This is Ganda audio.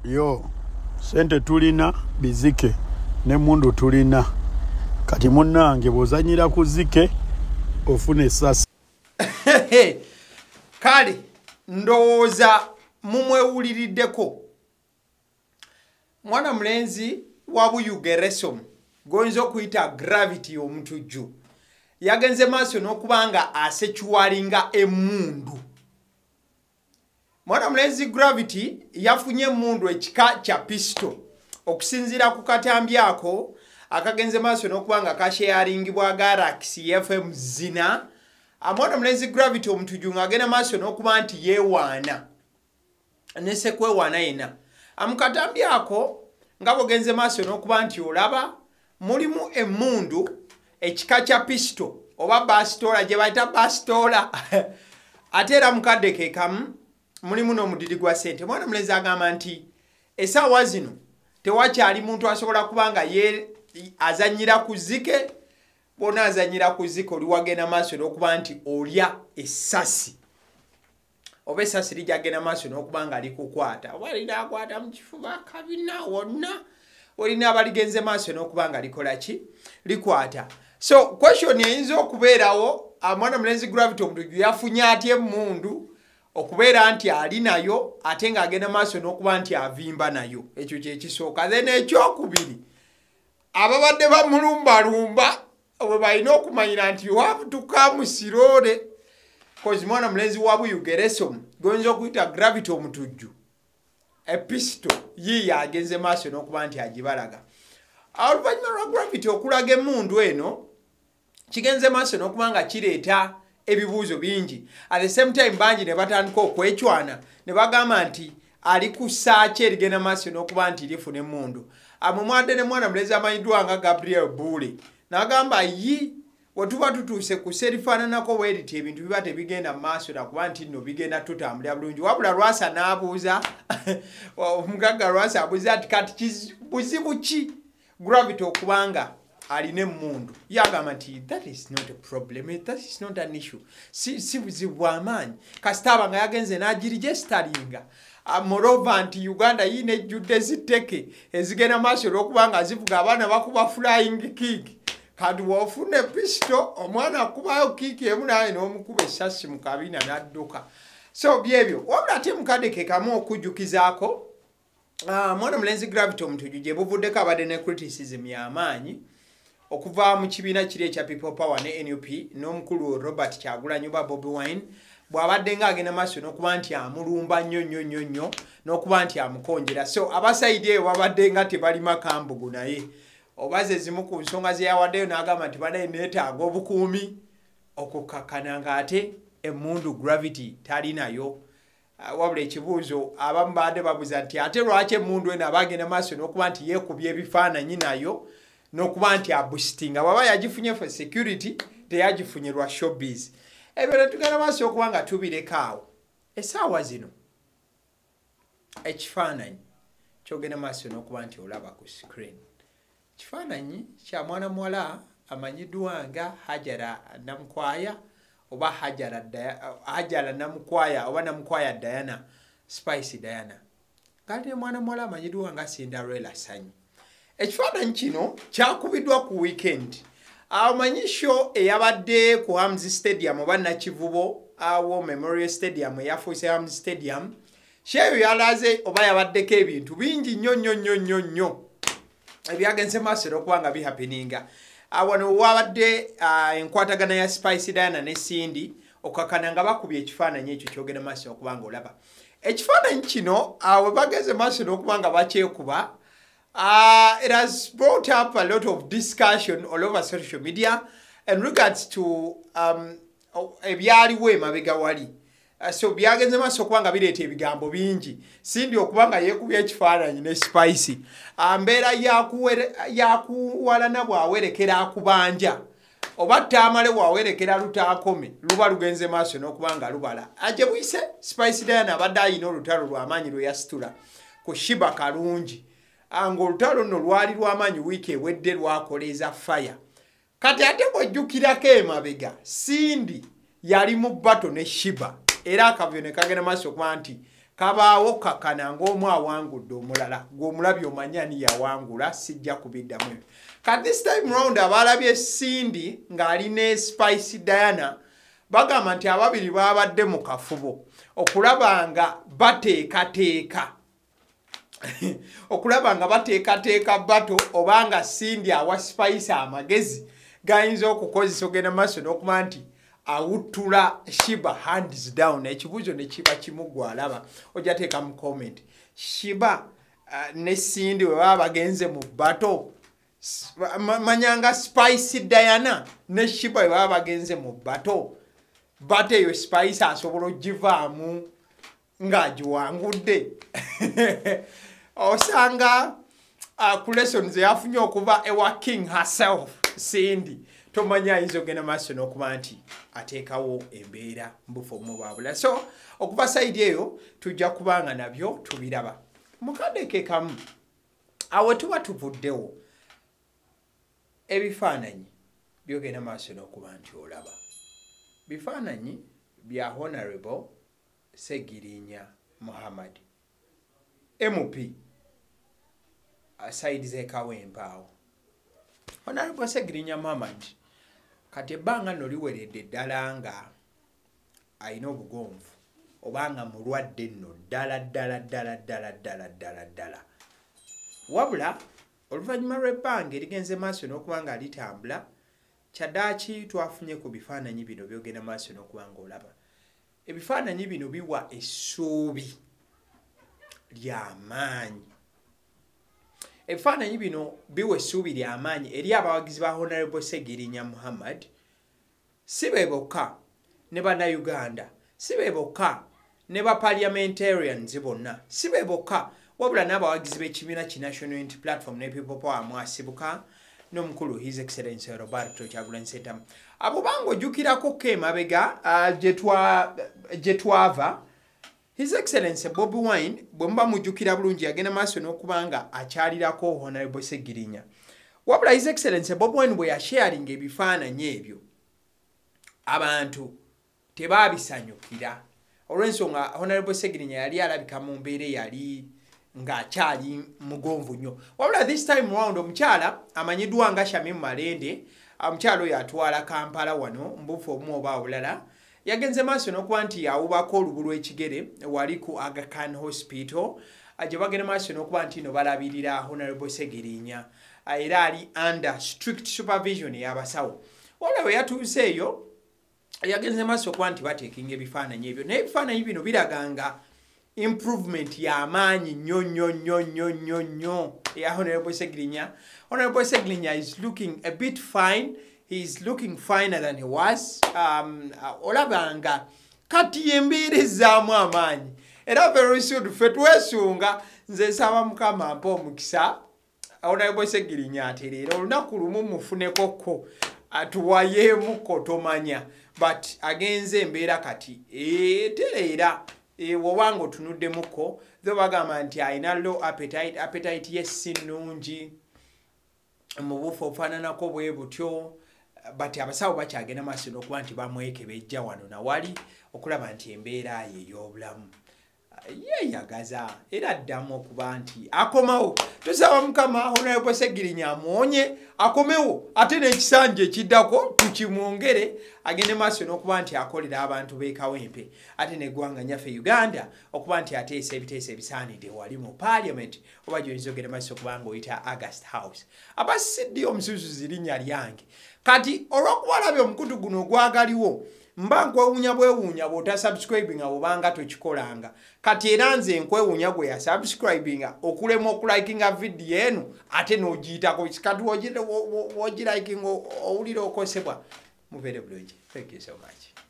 Yo, sente tulina bizike ne mundu tulina. Kati munnange bw'ozanyira ku zike ofune essasi. Kale ndowooza mumwewuliriddeko. Mwana mulenzi wa Buyugeresom goyinza okuyita Gravity omutujju yagenze maaso n'okubanga asekiwalinga emmundu. Mwana mulenzi Gravity yafunye emmundu ekika kya pisto okusinziira ku katambi ako akagenze maaso n'okubanga kasheyaringibwa Galaxy FM zina. Mwana mulenzi Gravity omutujju ng'agenda maaso n'okuba nti yeewaana ne sekwewaana yena. Katambi ako nga bogenze maaso n'okuba nti olaba mulimu emmundu ekika kya pisto oba bastola gye bayita bastola ate era mukadde ke kamu mulimu n'omudidi gwa ssente. Mwana mulenzi agamba nti essaawa zino tewakyali muntu asobola kubanga ye azanyira ku zike. Bona azanyira ku zike oli wagenda maaso n'okuba nti olya essasi oba essasi lijagenda maaso n'okuba nga likukwata oba linaakwata mu kifuba kabina wonna olina abaligenze maaso n'okuba nga likola ki likwata. So question eyinza okubeerawo mwana mulenzi Gravity omutujju yafunye atya emmundu okubeera nti ali nayo ate ng'agenda maaso n'okuba nti avimba nayo. Ekyo kye kisooka. Then ekyokubiri ababadde bamulumbalumba bwe balina okumanyira nti you have to come slowly because mwana mulenzi wa Buyugeresom goyinza okuyita Gravity omutujju episto yiye agenze maaso n'okuba nti agibalaga. Oluvannyuma lwa Gravity okulaga emmundu eno kigenze maaso n'okuba nga kireeta ebibuuzo bingi. At the same time bangi ne batandika okwecwana ne bagamba nti ali ku ssaaki erigenda maaso n'okuba nti lifuna emmundu. Mumwadde ne mwana mulenzi amanyiddwa nga Gabriel Bule n'agamba yi bwe tuba tutuuse ku serifaananako bweriti ebintu biba tebigenda mu maaso nakuba nti nno bigenda tutambulira bulungi. Wabula Lwasa n'abuuza omugagga Lwasa abuuza ati kati buzibu ki Gravity okubanga alina emmundu. Yagamba nti that is not a problem, that is not an issue. Si buzibu bw'amaanyi kasita aba nga yagenze n'agirigesitalinga. Moreover nti Uganda yina ejjudde zitteke ezigenda maaso olw'okubanga zivuga abaana bakuba flying kick. Kati wofune pisto omwana akubayo kiiki emu naye n'omukuba essasi mu kabina n'adduka. So byebyo wabula ate mukadde ke kamu okujjukizaako mwana mulenzi Gravity omutujju gye buvuddeko abadde ne criticism y'amaanyi okuva mu kibiina kiri ekya People Power ne NUP n'omukulu Robert Kyagulanyi oba Bobi Wine bw'abadde ng'agenda maaso n'okuba nti amulumba nnyo n'okuba nti amukonjera. So abasayidi eyo babadde nga tebalima kambugu naye oba ze zimu ku nsonga ze yawaddeyo n'agamba nti banaye neetaaga obukuumi okukakkana ng'ate emmundu Gravity talinayo. Wabula ekibuuzo abamu badde babuuza nti ate lwaki emmundu eno abagenda maaso n'okuba nti yeekubye ebifaananyi nayo n'okuba nti abusitinga bw'aba yagifunye for security teyagifunye lwa showbiz. Ebyo ne tugenda maaso okuba nga tubireka awo. Essaawa zino ekifaananyi kyogenda maaso n'okuba nti olaba ku screen. Kifaananyi kya mwana muwala amanyiddwa nga Hajara Namukwaya oba Hajara Namukwaya oba Namukwaya Diana Spice Diana. Kati ne mwana muwala amanyiddwa nga Cinderella Sanyi. Ekifaananyi kino kyakubiddwa ku weekend. Amanyi show eyabadde ku Hamzi Stadium oba Nakivubo awo Memorial Stadium eyafuuse Hamzi Stadium. Sheyo yalaze oba yabaddeko ebintu bingi nnyo ebyagenze maaso okuba nga bihappeninga. Wano wabadde enkwatagana ya Spice Diana ne Cindy okakana nga bakubye ekifaananyi ekyo kyogenda maaso okuba nga olaba. Ekifaananyi kino we bageze maaso n'okuba nga bakyekuba. It has brought up a lot of discussion all over social media in regards to ebyaliwo emabega wali. So byagenze maaso okuba nga bireeta ebigambo bingi. Cindy okuba nga yeekubye ekifaananyi ne Spice. Mbeera yakuwalana bw'awerekera akubanja oba ttamale bw'awerekera lutaakome luba lugenze maaso n'okuba nga lubala. Aje buyise Spice Diana abadde ayina olutalo lw'amaanyi lwe yasitula ku Shiba Kalungi. Ng'olutalo nno lwali lw'amaanyi wiiki ewedde lwakoleeza fire. Kati ate bw'ojjukirako emabega Cindy yali mu bato ne Shiba. Era akavuyo ne kagenda maaso okuba nti kabaawo kakana ng'omu awangudde omulala ng'omulabye omanyani yawangula sijja kubiddamu ebyo kati this time round abalabye Cindy ng'ali ne Spice Diana bagamba nti ababiri babadde mu kafubo okulaba nga bateekateeka bato obanga Cindy awa Spice amagezi gayinza okukozesa ogenda maaso n'okuba nti awuttula Shiba hands down ekibuuzo ne kiba kimu gwalaba ojja teeka mu comment Shiba ne Cindy bwe baba bagenze mu bato manyanga Spice Diana ne Shiba bwe baba bagenze mu bato bate eyo Spice asobola ogivaamu ng'agiwangudde osanga ku lessons yafunye okuva ewa King herself Cindy tomanya ayinza ogenda maaso n'okuba nti ateekawo embeera mbufu omubabula so okuva sayidi eyo tujja kubanga nabyo tubiraba mukadde ke kamu awo tuba tuvuddewo ebifaananyi byogenda maaso n'okuba nti olaba bifaananyi bya Honorable Segirinya Muhammad MP aside zekawempaawo Honorable Segirinya Muhammad kati ebbanga nno liweredde ddala nga alina obugonvu obanga mulwadde nno ddala wabula oluvannyuma lw'ebbanga erigenze maaso n'okuba nga litambula kyaddaaki twafunye ku bifaananyi bino byogenda maaso n'okuba nga olaba ebifaananyi bino biwa essuubi ly'amaanyi ebifaananyi bino biwa essuubi ly'amaanyi eri abawagizi ba Honorable Segirinya Muhammad si be bokka ne bannayuganda si be bokka ne ba-parliamentarians bonna si be bokka wabula n'abawagizi b'ekibiina ki National Unity Platform ne People Power mwasibuka n'omukulu His Excellency Roberto Kyagulanyi Ssentamu abo banga ojjukirako ko emabega gye twava His Excellency Bobi Wine bwe muba mujjukira bulungi yagenda maaso n'okuba nga akyalirako Honorable Segirinya wabula His Excellency Bobi Wine bwe yasharinga ebifaananyi ebyo abantu tebaabisanyukira olw'ensonga Honorable Segirinya yali alabika mu mbeera yali ng'akyali mugonvu nnyo wabula this time round omukyala amanyiddwa nga Shamim Malende omukyala oyo atwala Kampala wano mbufu omu oba obulala yagenze maaso n'okuba nti awubako olubu lw'ekigere wali ku Aga Khan Hospital gye bagenda maaso n'okuba nti no balabirira Honorable Segirinya era ali under strict supervision y'abasawo wabula bwe yatuuse eyo yagenze maaso okuba nti bateekinga ebifaananyi ebyo naye ebifaananyi bino biraganga improvement y'amaanyi nnyo ya Honorable Segirinya. Honorable Segirinya is looking a bit fine. He's looking finer than he was. Olabanga kati embeera ezzaamu amaanyi era very soon ffe twesunga nze nsaba Mukama ampa omukisa Honorable Segirinya atereera olunaku lumu mufunekoko atuwayeemuko tomanya but agenze embeera kati tereera wobanga otunuddemuko tho bagamba nti alina low appetite yesi nnungi mu bufu ofaananako bwe butyo but abasawo bakyagenda maaso n'okuba nti bamwekebejja wano nawali okulaba nti embeera ye ey'obulamu yeeyagaza era addamu okuba nti akomawo tusaba Mukama Honorable Segirinya amuwonye akomewo ate n'ekisanja ekiddako tukimwongere agende maaso n'okuba nti akolera abantu b'ekawempe ate n'eggwanga nyaffe Uganda okuba nti ateesa ebiteeso ebisaanidde wali mu Parliament oba gy'oyinza ogenda maaso okuba ng'oyita August House abasidde omusuzuzi linnya lyange kati olw'okubalabye omukutu guno ogwagaliwo mba nkwewuunya bwewuunya bw'otasubscribinga bw'obanga tokikolanga kati era nze nkwewuunya gwe yasubscribinga okulema okulikinga vidiyo eno ate n'ogiyitako kati wogirikinga owulira okosebwa mubeere bulungi. Thank you so much.